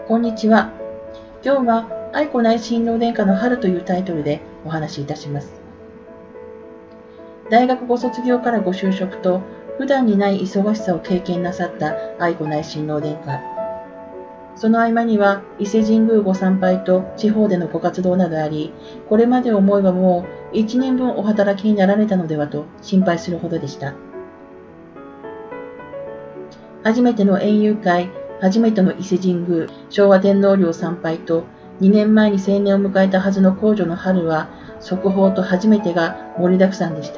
こんにちは。今日は愛子内親王殿下の春というタイトルでお話しいたします。大学ご卒業からご就職と普段にない忙しさを経験なさった愛子内親王殿下。その合間には伊勢神宮ご参拝と地方でのご活動などあり、これまで思えばもう1年分お働きになられたのではと心配するほどでした。初めての園遊会、初めての伊勢神宮、昭和天皇陵参拝と、2年前に成年を迎えたはずの皇女の春は、速報と初めてが盛りだくさんでした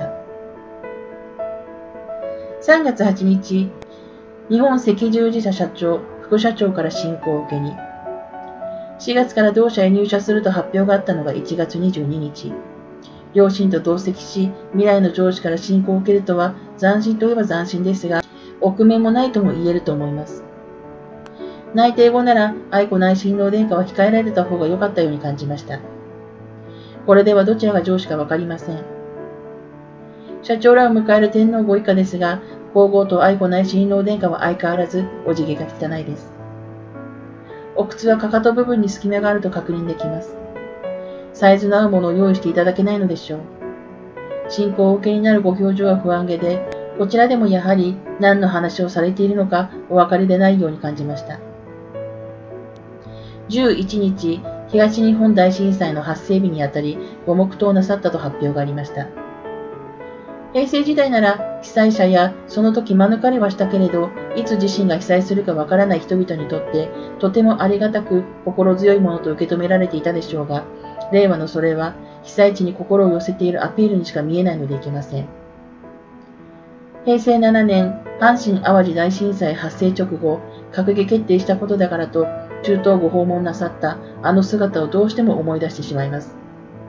。3月8日、日本赤十字社社長、副社長から進行を受けに、4月から同社へ入社すると発表があったのが1月22日。両親と同席し、未来の上司から進行を受けるとは、斬新といえば斬新ですが、臆面もないとも言えると思います。内定後なら愛子内親王殿下は控えられた方が良かったように感じました。これではどちらが上司かわかりません。社長らを迎える天皇ご一家ですが、皇后と愛子内親王殿下は相変わらずお辞儀が汚いです。お靴はかかと部分に隙間があると確認できます。サイズの合うものを用意していただけないのでしょう。進行を受けになるご表情は不安げで、こちらでもやはり何の話をされているのかお分かりでないように感じました。11日、東日本大震災の発生日にあたり、ご黙祷なさったと発表がありました。平成時代なら、被災者やその時免れはしたけれど、いつ自身が被災するかわからない人々にとって、とてもありがたく心強いものと受け止められていたでしょうが、令和のそれは、被災地に心を寄せているアピールにしか見えないのでいけません。平成7年、阪神・淡路大震災発生直後、閣議決定したことだからと、中東ご訪問なさったあの姿をどうしても思い出してしまいます。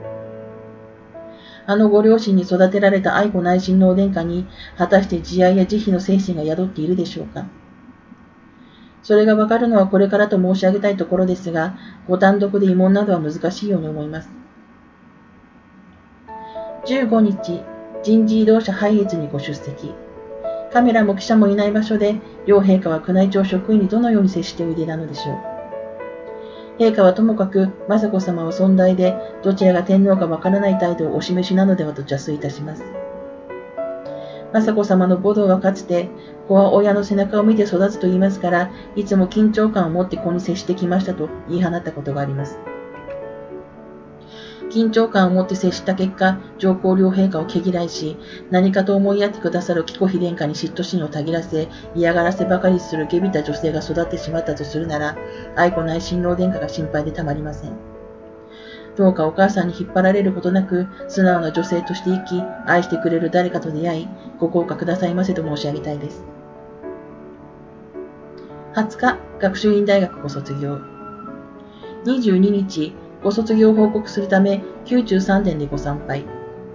あのご両親に育てられた愛子内親王殿下に、果たして慈愛や慈悲の精神が宿っているでしょうか。それがわかるのはこれからと申し上げたいところですが、ご単独で慰問などは難しいように思います。15日、人事異動者拝謁にご出席。カメラも記者もいない場所で、両陛下は宮内庁職員にどのように接しておいでなのでしょう。陛下はともかく雅子さまは尊大で、どちらが天皇かわからない態度をお示しなのではと邪推いたします。雅子さまの母堂はかつて、子は親の背中を見て育つと言いますから、いつも緊張感を持って子に接してきましたと言い放ったことがあります。緊張感を持って接した結果、上皇両陛下を毛嫌いし、何かと思いやってくださる紀子妃殿下に嫉妬心をたぎらせ、嫌がらせばかりする下びた女性が育ってしまったとするなら、愛子内親王殿下が心配でたまりません。どうかお母さんに引っ張られることなく、素直な女性として生き、愛してくれる誰かと出会い、ご降下くださいませと申し上げたいです。20日、学習院大学ご卒業。22日、ご卒業を報告するため、宮中三殿でご参拝。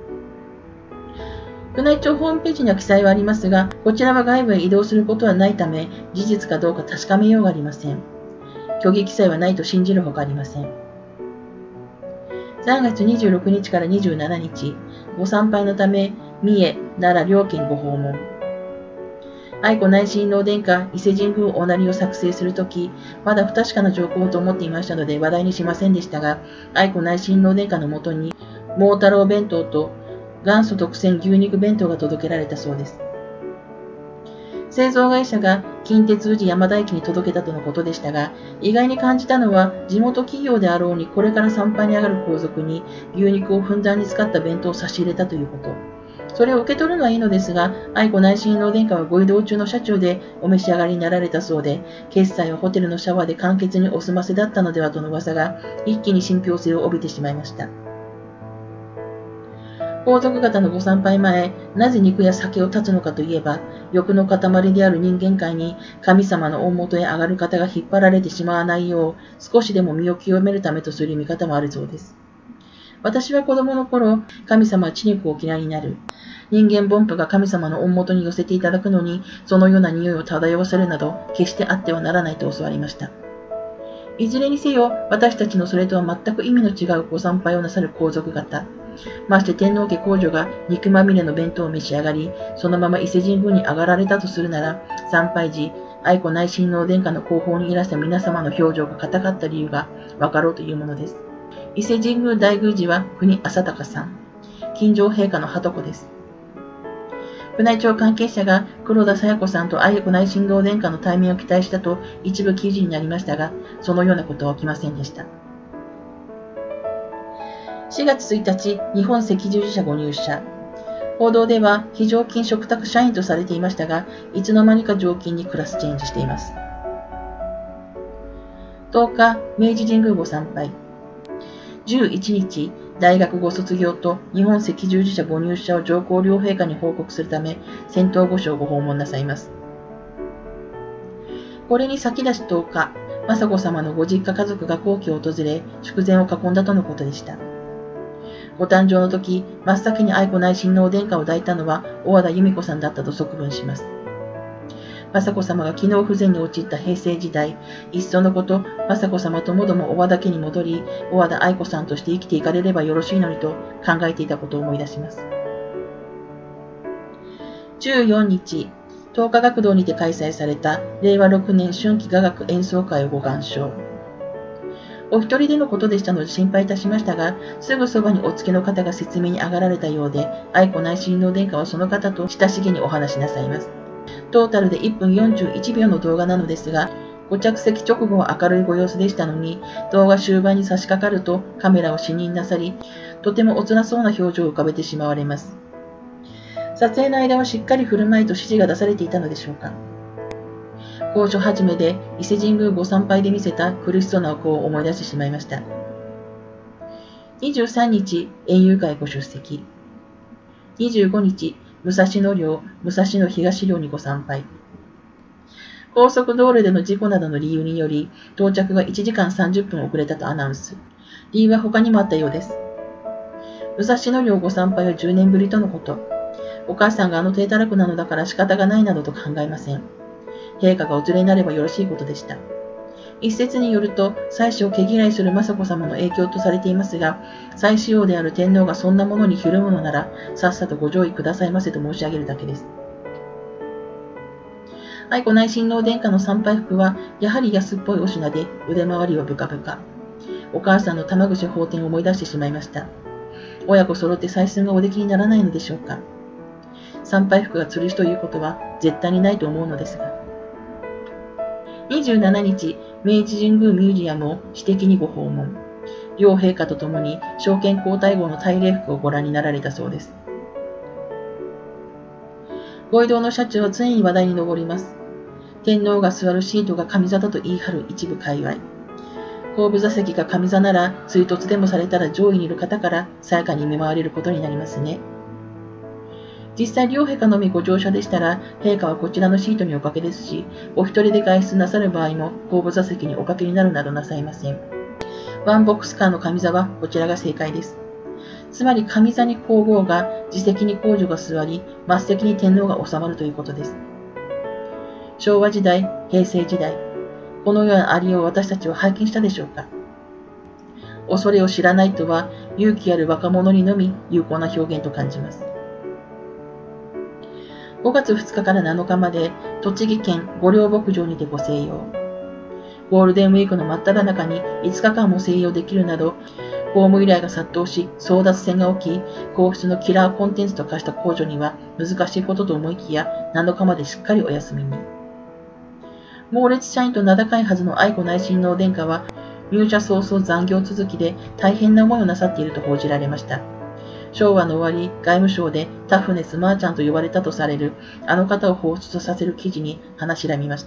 宮内庁ホームページには記載はありますが、こちらは外部へ移動することはないため、事実かどうか確かめようがありません。虚偽記載はないと信じるほかありません。3月26日から27日、ご参拝のため、三重、奈良両県ご訪問。愛子内親王殿下、伊勢神宮おなりを作成するとき、まだ不確かな情報と思っていましたので話題にしませんでしたが、愛子内親王殿下のもとに、桃太郎弁当と元祖特選牛肉弁当が届けられたそうです。製造会社が近鉄宇治山田駅に届けたとのことでしたが、意外に感じたのは、地元企業であろうにこれから参拝に上がる皇族に牛肉をふんだんに使った弁当を差し入れたということ。それを受け取るのはいいのですが、愛子内親王殿下はご移動中の車中でお召し上がりになられたそうで、決済はホテルのシャワーで簡潔にお済ませだったのではとの噂が一気に信憑性を帯びてしまいました。皇族方のご参拝前、なぜ肉や酒を断つのかといえば、欲の塊である人間界に神様の大元へ上がる方が引っ張られてしまわないよう、少しでも身を清めるためとする見方もあるそうです。私は子供の頃、神様は血肉を嫌いになる。人間凡夫が神様の御元に寄せていただくのに、そのような匂いを漂わせるなど、決してあってはならないと教わりました。いずれにせよ、私たちのそれとは全く意味の違うご参拝をなさる皇族方。まして天皇家皇女が肉まみれの弁当を召し上がり、そのまま伊勢神宮に上がられたとするなら、参拝時、 愛子内親王殿下の後方にいらした皆様の表情が硬かった理由が分かろうというものです。伊勢神宮大宮司は国浅高さん、金城陛下のはとこです。宮内庁関係者が黒田清子さんと愛子内親王殿下の対面を期待したと一部記事になりましたが、そのようなことは起きませんでした。4月1日、日本赤十字社ご入社。報道では非常勤嘱託社員とされていましたが、いつの間にか常勤にクラスチェンジしています。10日、明治神宮ご参拝。11日、大学ご卒業と日本赤十字社ご入社を上皇両陛下に報告するため、仙洞御所をご訪問なさいます。これに先立ち10日、雅子さまのご実家家族が皇居を訪れ、祝膳を囲んだとのことでした。ご誕生の時、真っ先に愛子内親王殿下を抱いたのは小和田由美子さんだったと側聞します。雅子さまが機能不全に陥った平成時代、いっそのこと、雅子さまともども小和田家に戻り、小和田愛子さんとして生きていかれればよろしいのにと考えていたことを思い出します。14日、東華学堂にて開催された令和6年春季雅楽演奏会をご鑑賞。お一人でのことでしたので心配いたしましたが、すぐそばにお付けの方が説明に上がられたようで、愛子内親王殿下はその方と親しげにお話しなさいます。トータルで1分41秒の動画なのですが、ご着席直後は明るいご様子でしたのに、動画終盤に差し掛かるとカメラを視認なさり、とてもおつらそうな表情を浮かべてしまわれます。撮影の間はしっかり振る舞いと指示が出されていたのでしょうか。高所始めで伊勢神宮ご参拝で見せた苦しそうなお顔を思い出してしまいました。23日、園遊会ご出席。25日、武蔵野陵、武蔵野東陵にご参拝。高速道路での事故などの理由により、到着が1時間30分遅れたとアナウンス。理由は他にもあったようです。武蔵野陵ご参拝は10年ぶりとのこと。お母さんが低たらくなのだから仕方がないなどと考えません。陛下がお連れになればよろしいことでした。一説によると、妻子を毛嫌いする雅子さまの影響とされていますが、妻子王である天皇がそんなものにひるむのなら、さっさとご上位くださいませと申し上げるだけです。愛子内親王殿下の参拝服は、やはり安っぽいお品で、腕回りはブカブカ。お母さんの玉串法典を思い出してしまいました。親子揃って採寸がおできにならないのでしょうか。参拝服が吊るしということは、絶対にないと思うのですが。27日、明治神宮ミュージアムを私的にご訪問。両陛下とともに昭憲皇太后の大礼服をご覧になられたそうです。ご移動の車中は常に話題に上ります。天皇が座るシートが上座だと言い張る一部界隈。後部座席が上座なら追突でもされたら上位にいる方からさやかに見舞われることになりますね。実際両陛下のみご乗車でしたら、陛下はこちらのシートにおかけですし、お一人で外出なさる場合も後部座席におかけになるなどなさいません。ワンボックスカーの上座はこちらが正解です。つまり上座に皇后が、自席に皇女が座り、末席に天皇が収まるということです。昭和時代、平成時代、このようなありようを私たちは拝見したでしょうか。恐れを知らないとは、勇気ある若者にのみ有効な表現と感じます。5月2日から7日まで、栃木県御料牧場にてご静養。ゴールデンウィークの真っ只中に5日間も静養できるなど、公務依頼が殺到し、争奪戦が起き、皇室のキラーコンテンツと化した皇女には難しいことと思いきや、7日までしっかりお休みに。猛烈社員と名高いはずの愛子内親王殿下は、入社早々残業続きで大変な思いをなさっていると報じられました。昭和の終わり、外務省でタフネスマーチャンと呼ばれたとされるあの方を放出させる記事に話しらみました。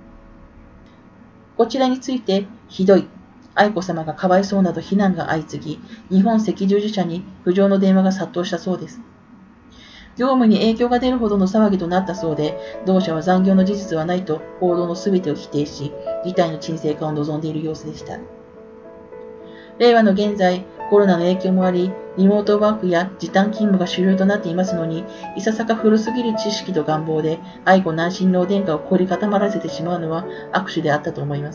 こちらについて、ひどい、愛子さまがかわいそうなど非難が相次ぎ、日本赤十字社に苦情の電話が殺到したそうです。業務に影響が出るほどの騒ぎとなったそうで、同社は残業の事実はないと報道のすべてを否定し、事態の沈静化を望んでいる様子でした。令和の現在、コロナの影響もあり、リモートワークや時短勤務が主流となっていますのに、いささか古すぎる知識と願望で愛子内親王殿下を凝り固まらせてしまうのは悪手であったと思います。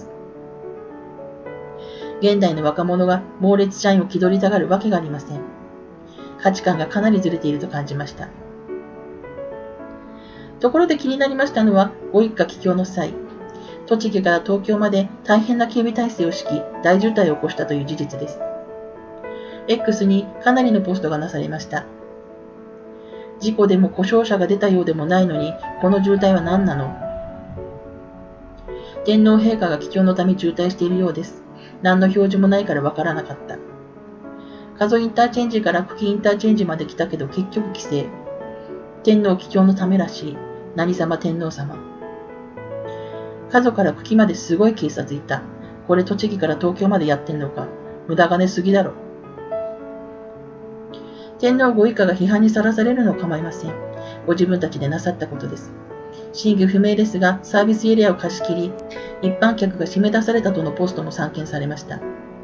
現代の若者が猛烈社員を気取りたがるわけがありません。価値観がかなりずれていると感じました。 ところで気になりましたのは、ご一家帰郷の際、栃木から東京まで大変な警備体制を敷き、大渋滞を起こしたという事実です。X にかなりのポストがなされました。事故でも故障者が出たようでもないのに、この渋滞は何なの？天皇陛下が帰郷のため渋滞しているようです。何の表示もないからわからなかった。加須インターチェンジから久喜インターチェンジまで来たけど結局帰省。天皇帰郷のためらしい。何様天皇様。加須から久喜まですごい警察いた。これ栃木から東京までやってんのか。無駄金すぎだろ。天皇ご一家が批判にさらされるのは構いません。ご自分たちでなさったことです。真偽不明ですが、サービスエリアを貸し切り、一般客が締め出されたとのポストも散見されました。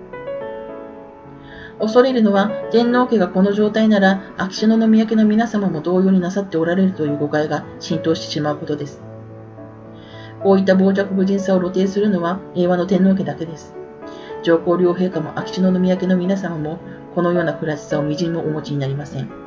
恐れるのは、天皇家がこの状態なら、秋篠宮家の皆様も同様になさっておられるという誤解が浸透してしまうことです。こういった傍若無人さを露呈するのは、令和の天皇家だけです。上皇両陛下も秋篠宮家の皆様も、このような不らしさをみじんもお持ちになりません。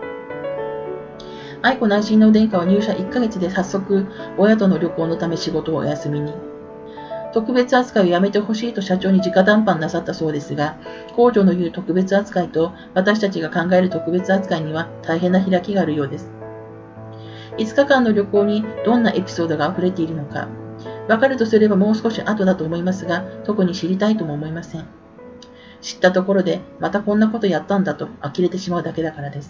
愛子内親王殿下は入社1ヶ月で早速、親との旅行のため仕事をお休みに。特別扱いをやめてほしいと社長に直談判なさったそうですが、皇女の言う特別扱いと私たちが考える特別扱いには大変な開きがあるようです。5日間の旅行にどんなエピソードが溢れているのか、わかるとすればもう少し後だと思いますが、特に知りたいとも思いません。知ったところで、またこんなことやったんだと呆れてしまうだけだからです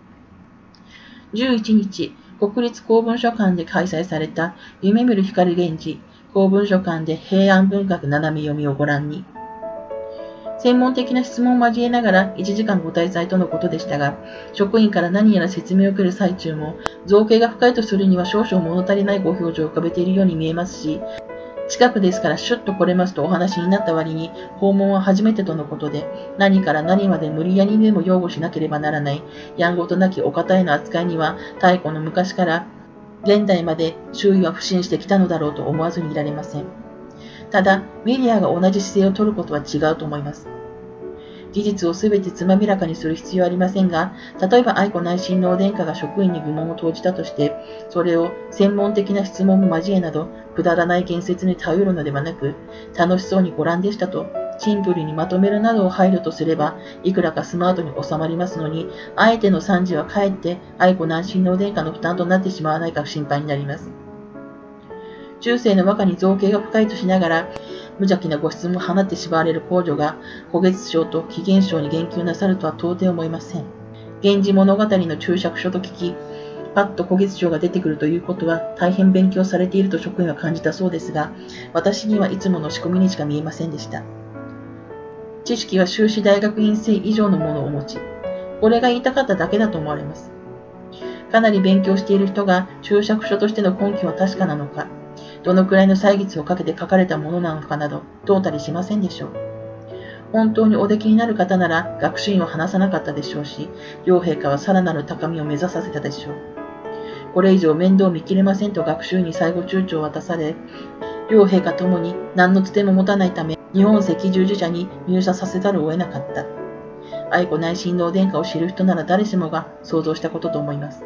。11日、国立公文書館で開催された夢見る光源氏公文書館で平安文学斜め読みをご覧に。専門的な質問を交えながら1時間ご滞在とのことでしたが、職員から何やら説明を受ける最中も、造形が深いとするには少々物足りないご表情を浮かべているように見えますし、近くですからシュッと来れますとお話になった割に、訪問は初めてとのことで、何から何まで無理やりにでも擁護しなければならない、やんごとなきお方への扱いには、太古の昔から現代まで周囲は不信してきたのだろうと思わずにいられません。ただ、メディアが同じ姿勢を取ることは違うと思います。事実をすべてつまびらかにする必要はありませんが、例えば愛子内親王殿下が職員に疑問を投じたとして、それを専門的な質問も交えなど、くだらない言説に頼るのではなく、楽しそうにご覧でしたと、シンプルにまとめるなどを配慮とすれば、いくらかスマートに収まりますのに、あえての賛辞はかえって愛子内親王殿下の負担となってしまわないか心配になります。中世の和歌に造形が深いとしながら、無邪気なご質問を放ってしまわれる皇女が、古月賞と紀元賞に言及なさるとは到底思いません。源氏物語の注釈書と聞き、パッと古月賞が出てくるということは大変勉強されていると職員は感じたそうですが、私にはいつもの仕込みにしか見えませんでした。知識は修士大学院生以上のものをお持ち、これが言いたかっただけだと思われます。かなり勉強している人が注釈書としての根拠は確かなのか、どのくらいの歳月をかけて書かれたものなのかなど、問うたりしませんでしょう。本当にお出来になる方なら学習院を話さなかったでしょうし、両陛下はさらなる高みを目指させたでしょう。これ以上面倒見きれませんと学習院に最後通知を渡され、両陛下ともに何のつても持たないため、日本赤十字社に入社させざるを得なかった。愛子内親王殿下を知る人なら誰しもが想像したことと思います。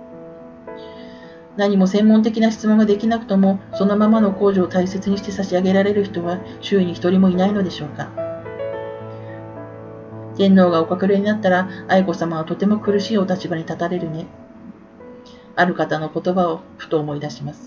何も専門的な質問ができなくとも、そのままの皇女を大切にして差し上げられる人は周囲に一人もいないのでしょうか。天皇がお隠れになったら、愛子さまはとても苦しいお立場に立たれるね。ある方の言葉をふと思い出します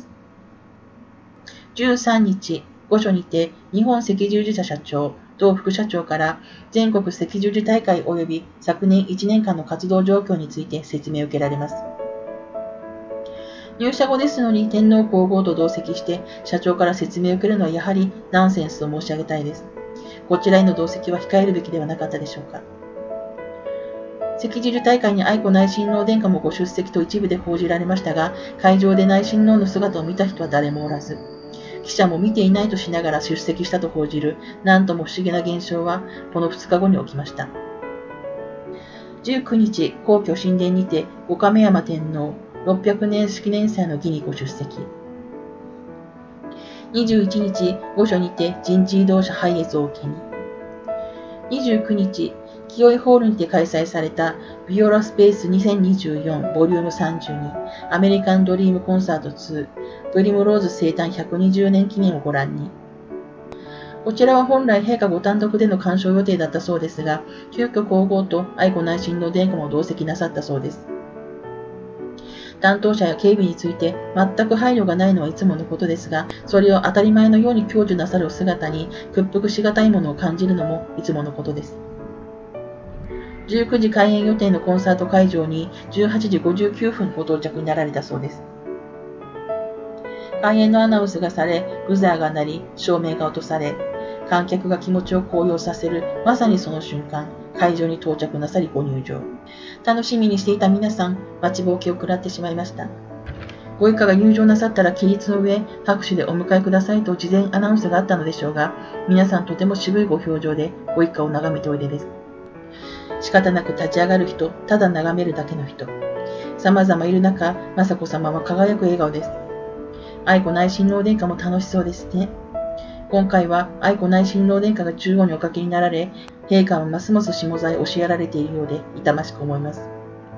。13日、御所にて日本赤十字社社長、同副社長から全国赤十字大会及び昨年1年間の活動状況について説明を受けられます。入社後ですのに天皇皇后と同席して社長から説明を受けるのはやはりナンセンスと申し上げたいです。こちらへの同席は控えるべきではなかったでしょうか。赤十字大会に愛子内親王殿下もご出席と一部で報じられましたが、会場で内親王の姿を見た人は誰もおらず、記者も見ていないとしながら出席したと報じる、なんとも不思議な現象はこの2日後に起きました。19日、皇居神殿にて五亀山天皇600年式年祭の儀にご出席。21日、御所にて人事異動者拝謁を受けに。29日、 清井ホールにて開催されたビオラスペース2024ボリューム32アメリカンドリームコンサート2プリムローズ生誕120年記念をご覧に。こちらは本来陛下ご単独での鑑賞予定だったそうですが、急遽皇后と愛子内親王殿下も同席なさったそうです。担当者や警備について全く配慮がないのはいつものことですが、それを当たり前のように享受なさるお姿に屈服しがたいものを感じるのもいつものことです。19時開演予定のコンサート会場に18時59分ご到着になられたそうです。開演のアナウンスがされ、ブザーが鳴り、照明が落とされ、観客が気持ちを高揚させる、まさにその瞬間、会場に到着なさりご入場。楽しみにしていた皆さん、待ちぼうけを食らってしまいました。ご一家が入場なさったら起立の上、拍手でお迎えくださいと事前アナウンスがあったのでしょうが、皆さんとても渋いご表情でご一家を眺めておいでです。仕方なく立ち上がる人、ただ眺めるだけの人。様々いる中、雅子さまは輝く笑顔です。愛子内親王殿下も楽しそうですね。今回は愛子内親王殿下が中央におかけになられ、陛下はますます下座へ押しやられているようで痛ましく思います。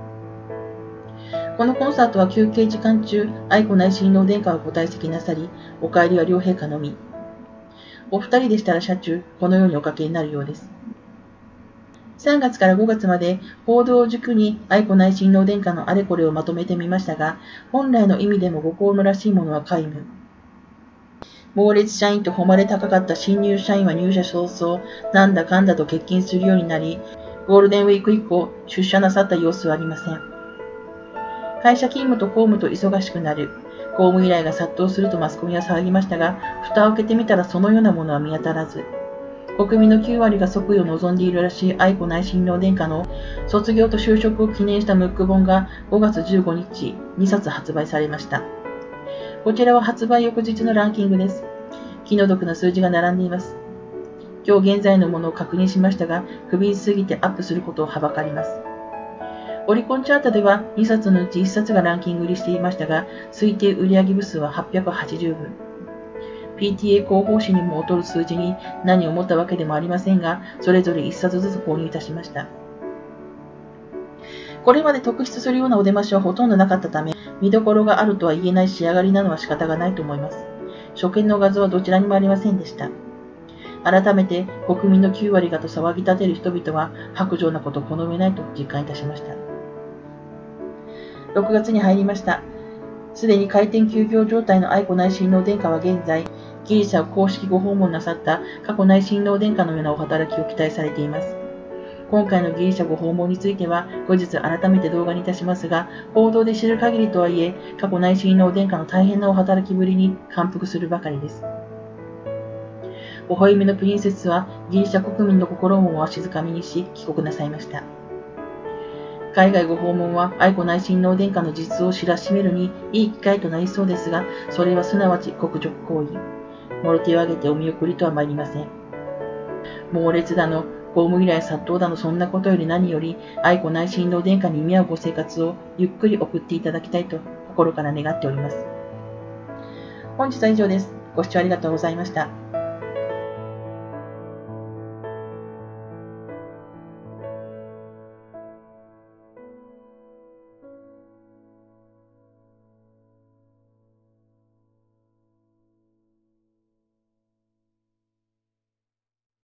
このコンサートは休憩時間中、愛子内親王殿下はご退席なさり、お帰りは両陛下のみ。お二人でしたら車中、このようにおかけになるようです。3月から5月まで報道を軸に愛子内親王殿下のあれこれをまとめてみましたが、本来の意味でもご公務らしいものは皆無。猛烈社員と誉れ高かった新入社員は入社早々、なんだかんだと欠勤するようになり、ゴールデンウィーク以降、出社なさった様子はありません。会社勤務と公務と忙しくなる。公務依頼が殺到するとマスコミは騒ぎましたが、蓋を開けてみたらそのようなものは見当たらず。国民の9割が即位を望んでいるらしい愛子内親王殿下の卒業と就職を記念したムック本が5月15日、2冊発売されました。こちらは発売翌日のランキングです。気の毒な数字が並んでいます。今日現在のものを確認しましたが、不憫すぎてアップすることをはばかります。オリコンチャートでは2冊のうち1冊がランキング入りしていましたが、推定売上部数は880部。PTA 広報誌にも劣る数字に何を思ったわけでもありませんが、それぞれ1冊ずつ購入いたしました。これまで特筆するようなお出ましはほとんどなかったため、見どころがあるとは言えない仕上がりなのは仕方がないと思います。初見の画像はどちらにもありませんでした。改めて国民の9割がと騒ぎ立てる人々は薄情なことを好めないと実感いたしました。6月に入りました。すでに開店休業状態の愛子内親王殿下は現在、ギリシャを公式ご訪問なさった佳子内親王殿下のようなお働きを期待されています。今回のギリシャご訪問については後日改めて動画にいたしますが、報道で知る限りとはいえ、佳子内親王殿下の大変なお働きぶりに感服するばかりです。微笑みのプリンセスはギリシャ国民の心もわしづかみにし帰国なさいました。海外ご訪問は愛子内親王殿下の実を知らしめるにいい機会となりそうですが、それはすなわち国辱行為。もろ手を挙げてお見送りとは参りません。猛烈だの、公務依頼殺到だの、そんなことより何より、愛子内親王殿下に見合うご生活をゆっくり送っていただきたいと心から願っております。本日は以上です。ご視聴ありがとうございました。